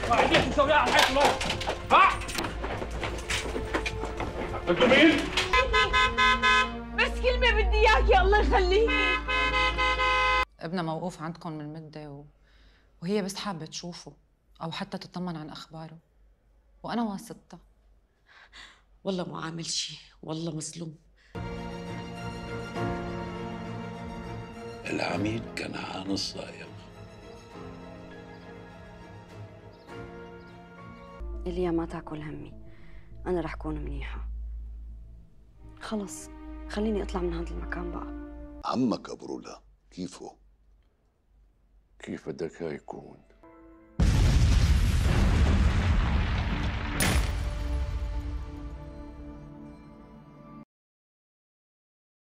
قاعدين تسويها على الحيط هون. ها؟ انتوا مين؟ بس كلمة بدي اياكي الله يخليكي. ابنها موقوف عندكم من مدة وهي بس حابة تشوفه أو حتى تطمن عن أخباره، وأنا واثقتها. والله ما عامل شيء، والله مظلوم. العميد كان عن صايغ. إليا ما تاكل همي، أنا رح كون منيحة. خلص خليني أطلع من هذا المكان بقى. عمك أبو رولا كيفه؟ كيف بدك يكون؟